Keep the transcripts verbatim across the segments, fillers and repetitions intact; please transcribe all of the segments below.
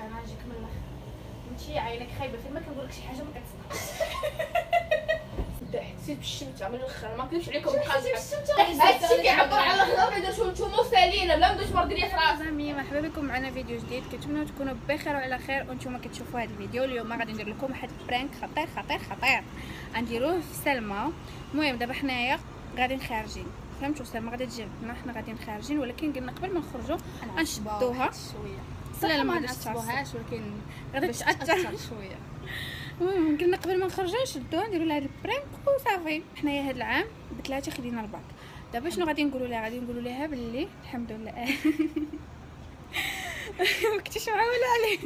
انا نجيك من الاخر. انتي عينك خايبه فين ما كنقول لك شي حاجه ما كتصدقش. حسيت بالشمتة من الاخر ما نكذبش عليكم بقى هادشي كيعبر على الهضره اذا نتوما سالينا بلا ما ندوش مرض ليا في راسي. زعما مرحبا بكم معنا فيديو جديد، كنتمنوا تكونوا بخير وعلى خير وانتم كتشوفوا هذا الفيديو. اليوم غادي ندير لكم واحد البرانك خطير خطير خطير غنديروه في سلمى. المهم دابا حنايا غادي خارجين، فهمتوا؟ سلمى غادي تجي عندنا، حنا غاديين خارجين، ولكن قلنا قبل ما نخرجوا غنشدوها شويه. لا لا ما ما نعصبوهاش ولكن غادي تاثر شويه. المهم قلنا قبل ما نخرجوا نشدوها نديروا لها هذا البرانك وصافي. حنايا هذا العام بثلاثه خدينا الباك. دابا شنو غادي نقولوا لها؟ غادي نقولوا لها باللي الحمد لله ما كنتيش معوله عليه.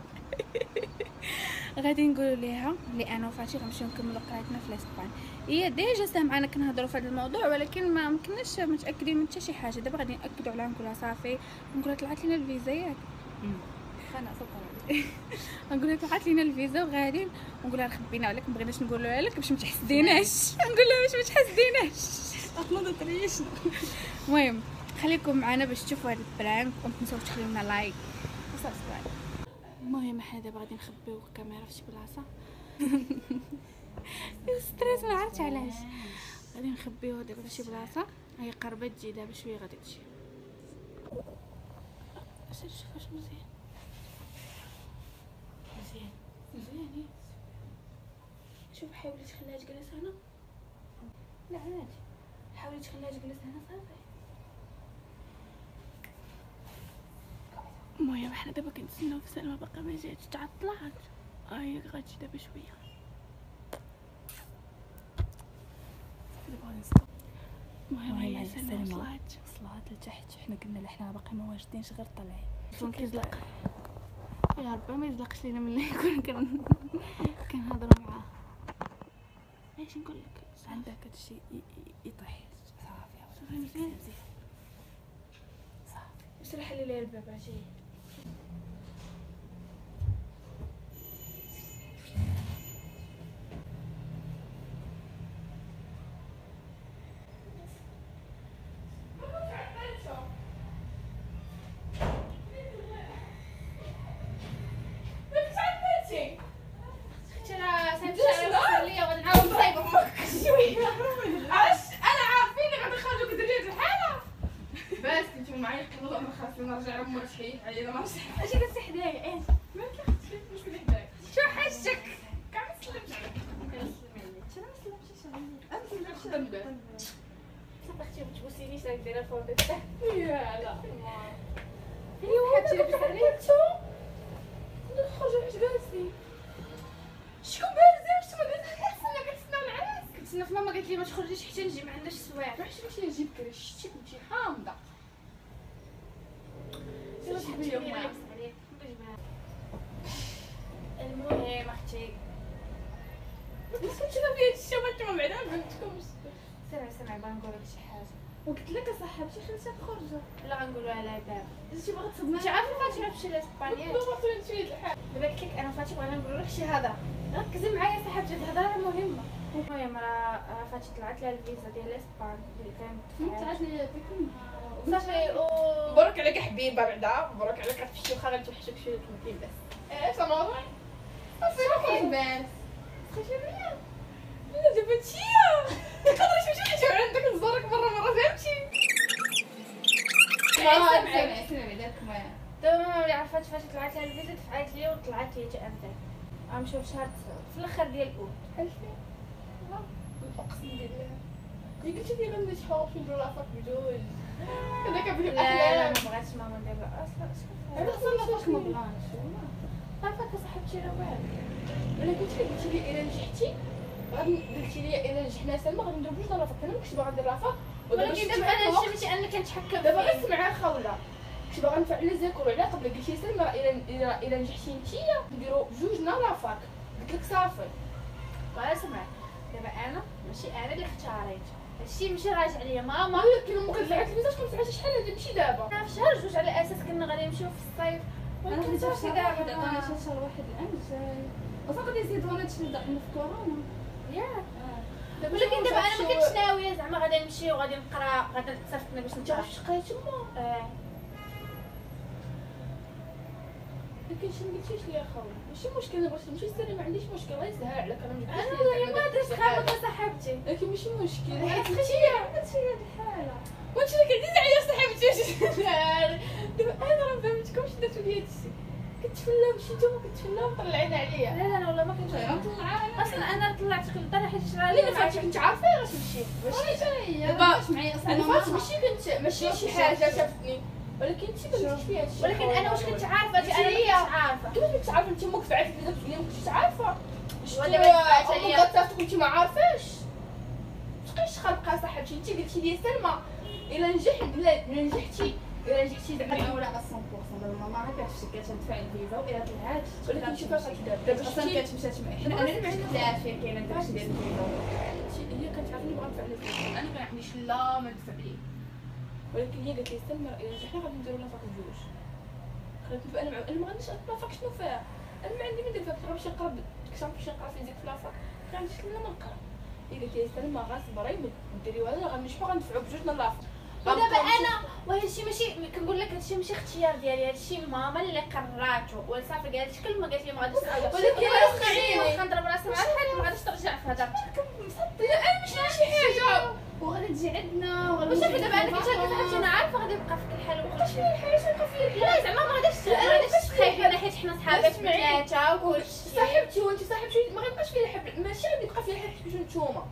غادي نقولوا لها بلي انا وفاتي غنمشيو نكملوا قرايتنا في الاسبان. هي ديجا سامعانا كنهضروا في هذا الموضوع، ولكن ما مكناش متاكدين من حتى شي حاجه. دابا غادي ناكدوا عليها، نقولها صافي، نقولها طلعت لنا الفيزا ياك انا صبر نقول لها طلعت لينا الفيزا وغادي نقول لها خبينا عليك، ما بغيناش نقولوا لك باش ما تحسديناش. نقول لها باش ما تحسديناش اصلا تريشنا. المهم خليكم معنا باش تشوفوا هذا البرانك، وما تنساوش تخليو لنا لايك وسبسكرايب. المهم حنا دابا غادي نخبيو الكاميرا في شي بلاصه. ستريس ما عرفتش علاش. غادي نخبيوها دابا في شي بلاصه. هي قربت تجي دابا شويه غادي تجي. اش شوف واش مزيان مزيان مزيان. شوف حاولي تخليها تجلس هنا. لا عادي، حاولي تخليها تجلس هنا صافي. المهم حنا دابا كنتسناو في سلمى، باقا ما جاتش، تعطلات. هاي غتجي دابا شويه. المهم هي سلمى وصلات وصلات لتحت. حنا قلنا لها حنا باقي ما واجدينش غير طلعي. التليفون كيزلق، يا ربي ما يزلقش لينا ملي نكون كن كنهضروا معاه. اش نقول لك؟ عندك هادشي يطيح صافي صافي مزيان. صافي سرح لي ليا الباب عشي. نرجع لامك صحيح علينا ما صح. اش كنتي حدايا؟ ايه ما كنختي مش كنت حداك. شو حشك؟ كاع ما سلمتش عليك. كنسلم عليك. انا ما سلمتش عليك. انا ما خدام بال. صدقتي ما تبوسينيش راك دايره الفوطو تاعك. يا لا ايوا حتى لبس عليك نخرجوا حيت جالسين. شكون بارزه واش ما قلت كنتسنى كنتسنى العراس. كنتسنى في ماما قالت لي ما تخرجيش حتى نجي، ما عندناش السوايع. عرفتي باش نجيب كرا شتي كنتي حامضه. المهم اختي بس كنتي نبغي هادشي وانتم بعدا ما فهمتكمش. سمع سمع بغا نقول لك شي حاجه. وقلت لك اصاحبتي خليتها تخرج. لا غنقولوا على باب. انتي باغا تصدمي. انت عارفه فاتي غتمشي لاسبانيا. بابا طول انت الحال. دابا قلت لك انا فاتي بغينا نقول لك شي هضره، ركزي معايا صاحبتي، الهضره مهمه. المهم راه فاتي طلعت لها الفيزا ديال اسبان اللي كانت طلعت لي بكم صافي. و مبروك عليك حبيبه بعدا، مبروك عليك في الشيوخه غتوحشك شويه تمكين بس. ايش الموضوع؟ صافي بس خشي بيا. لا دابا انتيا تقدري تمشي تجي عندك نزورك مره مره فهمتي. سمعي سمعي داك ما دابا ماما اللي عرفات فاتي طلعت لها الفيزا دفعات لي وطلعت هي حتى انت. غنمشيو في شهر في الاخر ديال الاول. ألفين. اقسم بالله كي قلتي لي غندي شحال في الرافق بجوج كذا كبغي لا لا الاحلام. ما بغاتش ماما دابا اصلا انا اصلا فاش ما بغاش والله. عارفه صاحبتي راه واعر. انا قلت لك قلتي لي الا نجحتي غادي قلتي لي الا نجحنا سلمى غادي نديرو بجوج رافق. انا ما كنتش باغا ندير رافق ولكن دابا انا هادشي ماشي انا كنتحكم دابا فيه. غير سمعي خوله كنت باغا نفعل زيكور على قبل قلتي لي سلمى راه الا الا الا نجحتي نتيا نديرو بجوجنا رافق. قلت لك صافي اسمع دابا انا ماشي انا اللي اختاريت هادشي، ماشي راجع ليا ماما. ولكن امك دفعت الفيزا شكون دفعت شحال هادي ماشي دابا. انا في شهر جوج على اساس كنا غادي نمشيو في الصيف، انا ولكن كنت صافي شهر دابا واحد عطانا شي شهر واحد العام الجاي اصلا غادي يزيدونا هادشي اللي داخلنا في كورونا. ياك. دابا ولكن دابا انا ما كنتش ناويه زعما غادي نمشي وغادي نقرا غادي تصيفطنا باش انت نقرا. واش قريتي ما اه لكن شنو قلتيش لي يا خويا ماشي مشكل انا بغيت نمشي سيري ما عنديش مشكل الله يسهل عليك انا مجبتش انا والله ما درت خايبه صاحبتي لكن ماشي مشكل حيت خشيه خشيه الحاله وانت اللي كديزي عليا صاحبتي دابا انا ما فهمتكمش درتو لي هادشي كتفلا مشي نتوما كتفلا وطلعينا عليا لا لا لا والله ما كنت نطلع اصلا انا طلعت في الدار حيت شرا لي لي ما فهمتش كنت عارفه غاش نمشي ماشي هي دابا واش معايا اصلا انا فهمت ماما ماشي كنت ماشي شي حاجه شافتني ولكن انت ما كنتيش فيها هادشي ولكن انا واش كنت عارفه انا ما كنتش عارفه كيفاش كنت عارفه انت امك فعلت لي دابا تقولي ما كنتيش عارفه ولا ما فعلت عليا. امك صافتك وانت ما عارفاش تبقيش خلقها صاحبتي انت قلتي لي سلمى الا نجحت لا الا نجحتي الا نجحتي زعما ولا مية بالمية ماما هكا شكلت تدفع الفيزا والا طلعت ولكن شوفي فاش دابا اصلا شفتي كانت مشات معايا حنا انا اللي مشيت لها فين كاينه داكشي ديال الفيزا هي كانت عارفاني بغا نفعل لها انا ما عنديش لا ما ندفع ليه ولكن هي قالت لي سلمى الا نجحنا غادي نديرو لها فاك بجوج خلات نبقى انا انا ما غاديش لا فاك شنو فيها انا ما عندي ما ندير فاك غنمشي نقرا كنت غنمشي نقرا فيزيك في لافاك ما عنديش لا ما نقرا هي قالت لي سلمى غاصبري ما ديري والو غنمشيو غندفعو بجوج من لافاك ودابا انا وهادشي ماشي كنقول لك هادشي ماشي اختيار ديالي هادشي ماما اللي قراتو وصافي قالت شي كلمه قالت لي ما غاديش ولكن انا خليني نضرب راسي مع الحيط ما غاديش ترجع في هضرتك انا ماشي شي حاجه وغادي تجي عندنا وغادي وشوفي دابا انا كنت عارفه انا عارفه غادي نبقى في الحال وكل شيء الحاجه شنو فيا لا زعما ما غاديش ما غاديش تخايفي انا حيت حنا صحابات ثلاثه وكل شيء صاحبتي وانت صاحبتي ما غيبقاش فيها الحب ماشي غادي يبقى فيها الحب حيت نتوما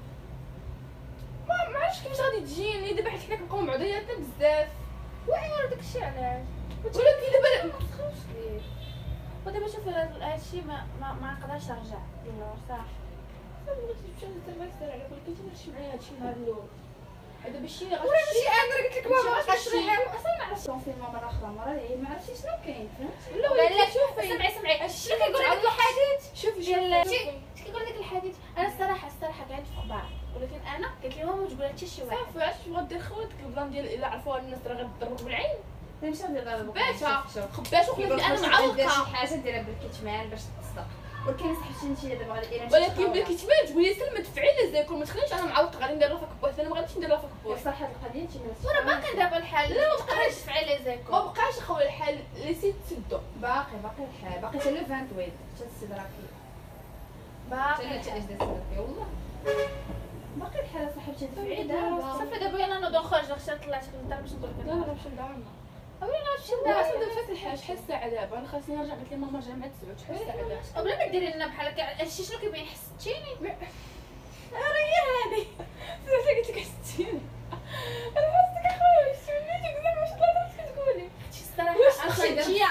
ما ما عرفتش كيفاش غادي تجيني دابا حيت حنا كنبقاو معضياتنا بزاف وايوا داكشي علاش ولكن دابا ما تخافش كيف ودابا شوفي هادشي ما ما ما نقدرش نرجع للور صافي بغيت نمشي نتربى سير على ولكن انت ماشي معايا هادشي النهار الاول هذا ماشي غادي ولا ماشي انا قلت لك ماما ماشي غتشري غتشري. حاجه اصلا ما عرفتش في ماما مره اخرى مره هي ما عرفتش شنو كاين فهمتي لا لا لا شوفي سمعي سمعي هادشي شنو كيقول لك الحديث شوفي ديال شوفي اش كيقول لك الحديث انا الصراحه الصراحه كانت في اخبار ولكن انا قلت لهم ما تقول حتى شي واحد صافي عرفتي شنو غدير خواتك البلان ديال الا عرفوها الناس راه غتضربك بالعين نمشيو ندير خباتها خباتها وخليك انا معلقه شي حاجه ديرها بالكتمان باش تصدق ولكن صاحبتي انت دابا غادي الا ولكن بالكتمان تقولي سلمى تفعيلي زيكم ما تخلينيش انا معلقه غادي ندير لها فاك بوحدي انا ما غاديش ندير لها فاك بوحدي صراحه القضيه انت وانا باقي دابا الحال لا، ما تقدريش تفعلي زيكم ما بقاش اخويا الحال اللي سيت تسدو باقي باقي الحال باقي حتى لو ثمانية وعشرين حتى السدراكي باقي حتى حتى اجداد السدراكي والله باقي الحال صاحبتي دفعي دابا صافي دابا يلا نوضو نخرج داك طلعت للدار باش نقول لك لا لا نمشي لدارنا اولا نمشي لا اصلا للدار دابا فات الحاجه شحال الساعه دابا انا خاصني نرجع قلت لي ماما رجع مع تسعود شحال الساعه دابا بلا ما ديري لنا بحال هكا هادشي شنو كيبين حسيتيني راه هي هذه سمعتي قلت لك حسيتيني انا حسيتك اخويا واش سميتك زعما واش طلعت كتقولي الصراحه واش اصلا تجي؟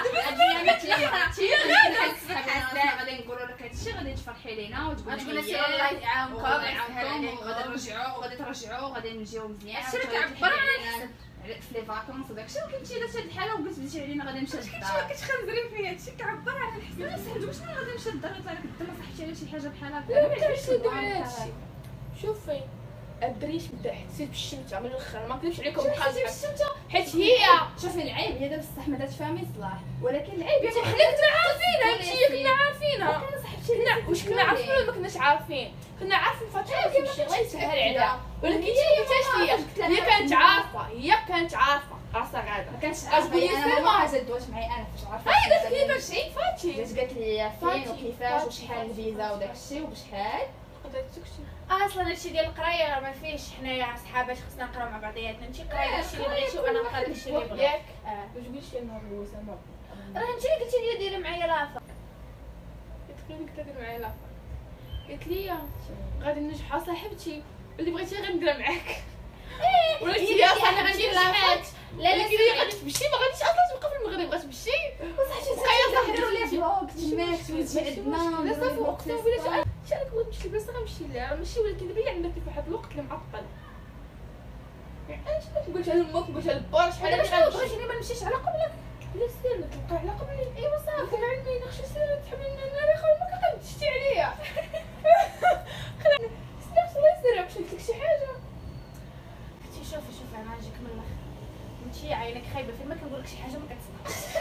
غادي نقولوا لك هادشي غادي تفرحي لينا وتقولي غتقولي لي سير الله يعاونكم الله ويسهل يعاونكم عليكم. وغادي نرجعوا وغادي ترجعوا غادي نجيو مزيان هادشي اللي وغادي كيعبر على تحيدي لنا في لي فاكونس وداكشي وكنتي درتي هاد الحاله وقلت بديتي علينا غادي نمشي للدار كتخنزري فيا هادشي كيعبر على الحس انا سحبت واش انا غادي نمشي للدار يطلع لك الدم صاحبتي على شي حاجه بحال هكا لا ما تعرفش ندير على هادشي شوفي الدريش بدا حسيت بالشمس عمل الاخر ما نكذبش عليكم بقى حيت هي شوفي العيب هي دابا الصح ما داتش فهمي صلاح ولكن العيب حنا كنا عارفينها هادشي كنا عارفينها كنا صاحبتي كنا واش كنا عارفين ولا ما كناش عارفين كنا عارفين فاطمه تمشي الله يسهل عليها ولكن انت ما قلتيش ليا هي كانت عارفه هي كانت عارفه راسها غاده ما كانش أتقولي انا سلمى. ما حاجه دوات معايا انا فاش عرفت هاي قالت لي داكشي فاتي باش قالت لي فين فاتي. وكيفاش فاتي. وشحال الفيزا وداكشي وبشحال اصلا هادشي ديال القرايه ما فيش حنايا صحابات خصنا نقراو مع بعضياتنا انت قراي داكشي اللي بغيتي وانا نقرا داكشي اللي بغيت ياك اه ما تقوليش لي النهار الاول سما راه انت اللي قلتي لي ديري معايا لافا قلت لي قلت لك معايا لافا قالت لي غادي ننجحها صاحبتي اللي بغيتي غنديرها معاك ايه ولا هي تي قالت لي انا غندير لافا لا لا ولكن هي غادي تمشي ما غاديش اصلا تبقى في المغرب غتمشي بقايا نديروا ليه صاحبتي فلوق تماك تولي عندنا لا صافي وقتها ولات شحال بغيت نمشي لبلاصه غنمشي لها راه ماشي ولكن دابا هي عندها في واحد الوقت اللي معطل يعني انا شحال قلتها لامك وقلتها لبا شحال انا هادي شنو غنمشي بغيتيني ما نمشيش على قبلك لا سير نتوقع على قبلي ايوا صافي مع المين خشي سير تحبني انا راه خويا ما كتشتي عليا خليني سير الله يسرع باش قلت لك شي حاجه قلتي شوفي شوفي انا نجيك من الاخر انت عينك خايبه فين ما كنقول لك شي حاجه ما كتصدقش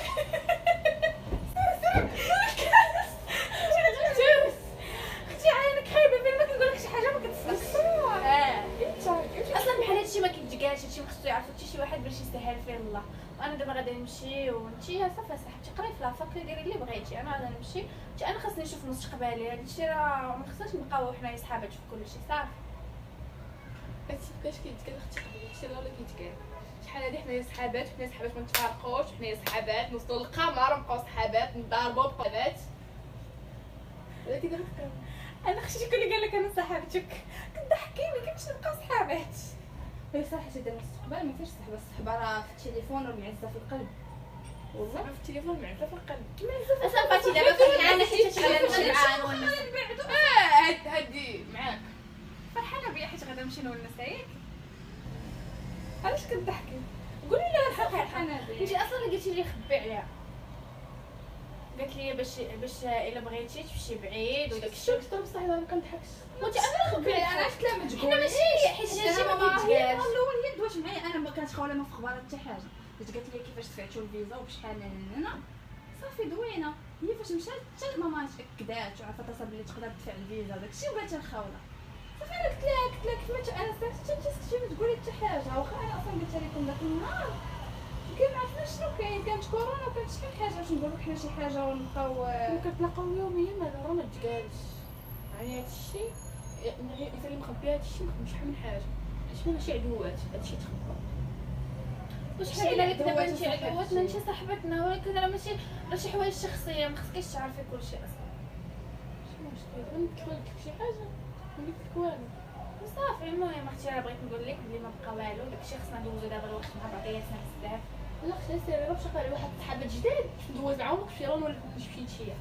اختي عينك خايبه فين ما كنقول لك شي حاجه ما كتصدقش اه اصلا بحال هادشي ما كيتجاش هادشي ما خصو يعرفو حتى شي واحد باش يسهل فيه الله وانا دابا غادي نمشي وانت صافي صاحبتي قراي في لافاك ديري اللي بغيتي. انا غادي نمشي انا خاصني نشوف مستقبلي. هذا الشيء راه ما خصناش نبقاو حنايا صحابات في كل شيء صافي. هادشي مابقاش كيتقال اختي قبل هادشي راه ولا كيتقال شحال هادي حنايا صحابات حنايا صحابات ما نتفارقوش حنايا صحابات نوصلوا للقمر نبقاو صحابات نضاربوا بقابات ولكن دابا انا خشيت شكون اللي قال لك انا صاحبتك كتضحكيني كيفاش نبقاو صحابات. هي صراحه ديال المستقبل ما فيهش صحبه الصحبه راه في التليفون راه معزه في القلب والله في التليفون معرفه في القلب اصلا بقيتي دابا فرحانه حيت شغاله شبعان ولا اه هاد هادي معاك فرحانه بيا حيت غادا نمشي نونس ياك. علاش كتضحكي؟ قولي لي الحق فرحانه بيا. انت اصلا اللي قلتي لي خبي عليها قالت لي باش باش الا بغيتي تمشي بعيد وداك الشيء. شوف بصح انا ما كنضحكش وانت انا خبي عليها. انا عرفت لا ما حنا تقوليش ماشي حيت هادشي ما هي كيتقالش. الاول هي دوات معايا انا ما كانت خاوله ما في اخبارات حتى حاجه. جات قالت لي كيفاش دفعتوا الفيزا وبشحال هنا صافي دوينا. هي فاش مشات حتى ماما تاكدات وعرفت تصل بلي تقدر تدفع الفيزا وداك الشيء وقالت لها الخاوله صافي. انا قلت لها قلت لها كيفاش انا سمعت حتى انت سكتي ما تقولي حتى حاجه واخا انا اصلا قلت لكم داك النهار كي ما عرفناش شنو كاين كانت كورونا وكانت شحال حاجه باش نقولوا حنا شي حاجه ونبقاو كنتلاقاو يوميا ما راه ما تقالش يعني هادشي اذا اللي مخبيه هادشي مش شحال من حاجه هادشي ماشي عدوات هادشي تخبى واش حنا قلنا لك دابا انت عدواتنا انت صاحبتنا ولكن راه ماشي راه شي حوايج شخصيه ما خصكيش تعرفي كل شيء اصلا. شنو المشكل انا قلت لك شي حاجه ما قلت لك والو صافي. المهم اختي راه بغيت نقول لك بلي ما بقى والو داكشي خصنا ندوزو دابا الوقت مع بعضياتنا بزاف. لا اختي سيري راه باش واحد الصحابات جداد باش ندوز معاهم في راه ولا مش مشيتي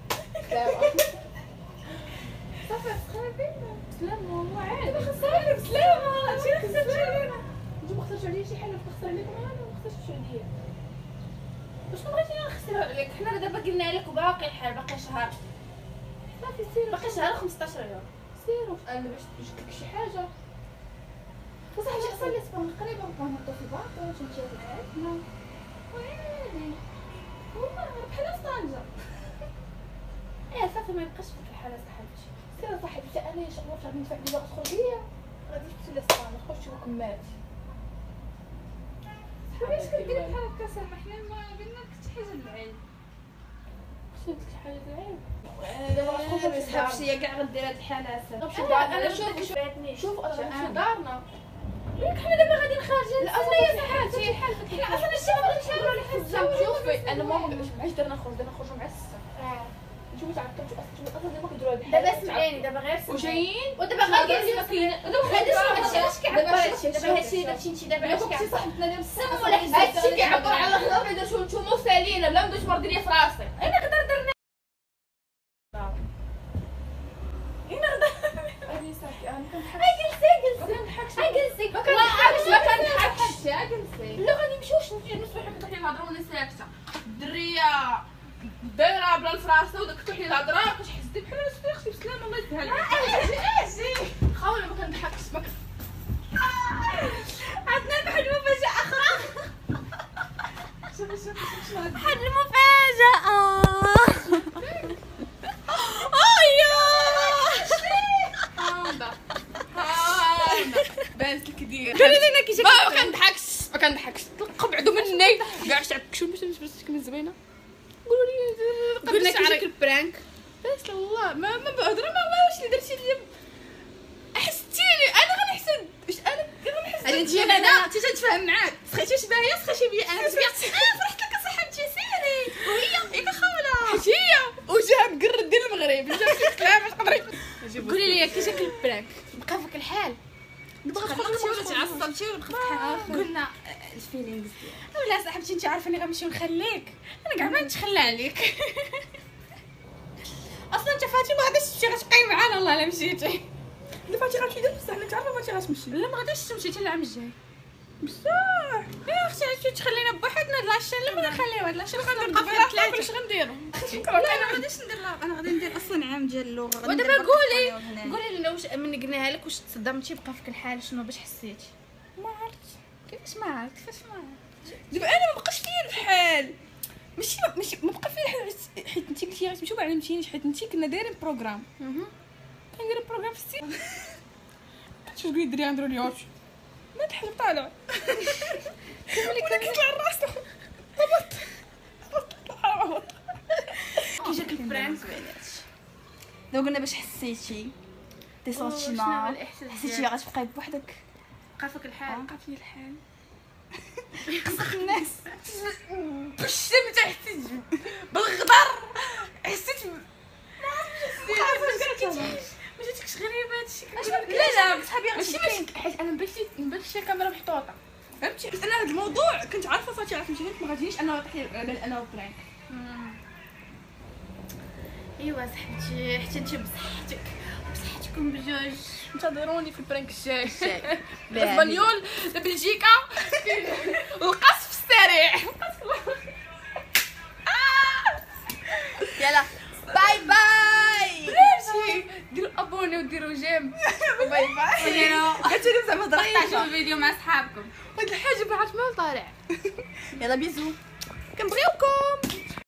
صافي صحابي سلام والله عادي دابا خسراني بسلامه شي خسرت علينا. نتوما خسرتوا عليا شي حاجه خسر عليكم انا ما خسرتش عليا واش بغيتي نخسروا عليك؟ حنا دابا قلنا لك وباقي الحال باقي شهر صافي سيري باقي شهر وخمسطاش يوم. سيروا انا باش جبت لك شي حاجه بصح حاجه اصلا اللي تبان قريبه نبقاو نهضروا في بعض ونمشي لعائلتنا وعادي والله بحال في طنجه. ايه صافي ما يبقاش فيك الحاله صاحبتي. سيري صاحبتي انا ان شاء الله غادي ندفع لي باغا تخرج ليا غادي نمشي لاسبانيا نخرج وكمات علاش كديري بحال هكا سامح حنا ما قلنا لك حتى حاجه للعيب. قلت لك شي حاجه العيب انا دابا غنخرج ما تسحبش هي كاع غدير هاد الحاله نمشي انا دارنا انا شوف شوف فاتني شوف انا غنمشي دارنا ياك حنا دابا غادي نخرجوا لا نتسنى يا صاحبتي. حنا اصلا الشيء ما بغيتش نهضروا عليه حزه شوفي انا ما بغيتش درنا نخرج درنا نخرجوا مع السته نشوفوا تعرفتوا اصلا اصلا دابا كنديروا هاد الحاجه دابا سمعيني دابا غير سمعيني وجايين ودابا غادي ودابا هادشي هادشي علاش كيعبر دابا هادشي دابا هادشي داكشي انت دابا علاش كنتي كيعبر صاحبتنا ديال السنه ولا هادشي كيعبر على خلاص اذا شو نتوما سالينا بلا ما ندوش مرديه في راسي انا نقدر درنا هادي صافي انا كنضحك جلسي جلسي كنضحكش جلسي ما كنضحكش ما كنضحكش يا جلسي لا غادي نمشيوش نصبح نفتحي الهضره وانا ساكته الدريه دايره بلا الفراسه وداك تفتحي الهضره كتحسي بحال انا اختي بسلامه الله يسهل اجي اجي خاوله ما كنضحكش ما كن- عندنا واحد المفاجاه اخرى. شوفي شوفي شوفي شنو هاد واحد المفاجاه. هذا هذا بانت لك دير قولي لنا كي جاك ما ما كنضحكش ما كنضحكش تقبعدوا مني كاع شعبكشوا باش باش تكون زوينه قولوا لي قلنا كي جاك البرانك. بس والله ما ما بهضر ما واش اللي درتي لي حستيني انا غنحسد واش انا غنحسد انا نجي انا انت تتفاهم معاك سخيتي واش باهيه سخيتي بيا انا باش بيا انا فرحت لك صاحبتي سيري وهي ياك خوله هي وجاب قرد ديال المغرب جاب شي كلام باش تقدري قولي لي كي جاك البرانك بقى فيك الحال نبغى تخلقتي ولا تعصبتي ولا خفتي قلنا الفيلينغز ديالك ولا صاحبتي انت عارفه اني غنمشي ونخليك انا كاع ما نتخلى عليك. اصلا انت فاتي ما غاديش تمشي غتبقاي معانا والله الا مشيتي. لا فاتي غتمشي بصح انت عارفه فاتي غتمشي لا ما غاديش تمشي حتى العام الجاي بصح يا اختي عرفتي تخلينا بوحدنا لا الشيء لا ما نخليو هاد الشيء غنبقى غنبقى فيها فاش ثلاثه. غنديرو لا انا ما غاديش ندير لا انا غادي ندير اصلا عام ديال اللغه غادي ودابا ندير قولي هنايا. قولي لنا واش من قلناها لك واش تصدمتي بقى فيك الحال شنو باش حسيتي؟ ما عرفت كيفاش ما عرفت كيفاش ما عرفت دابا انا ما بقاش فيا الحال ماشي ماشي ما بقى فيا الحال حيت انت قلتي غتمشيو ما علمتينيش حيت انت كنا دايرين بروغرام كندير بروغرام في السي شوف قولي دري نديرو اليوم ما تحلم طالع ولا كيطلع الراس هبط هبط هبط كي جاك البرانك لو قلنا باش حسيتي دي سونتيمون حسيتي غتبقاي بوحدك قافك الحال قافني الحال قصك الناس بالشم تحت بالغدر حسيت ما جاتكش غريبه هادشي لا لا بصحابي ماشي باش حيت انا بغيت نبان شي كاميرا محطوطه فهمتي بس انا هذا الموضوع كنت عارفه صافي راه فهمتي ما غاديش انا طيح على انا برانك ايوا صاحبتي حتى انت بصحتك بصحتكم بجوج انتظروني في البرانك الجاي لا، اسبانيول بلجيكا القصف السريع يلا باي باي ماشي ديروا ابوني وديروا جيم باي باي قلت لهم زعما شوفوا ضربت الفيديو مع صحابكم هاد الحاجه بعد ما طالع يلا بيزو كنبغيوكم.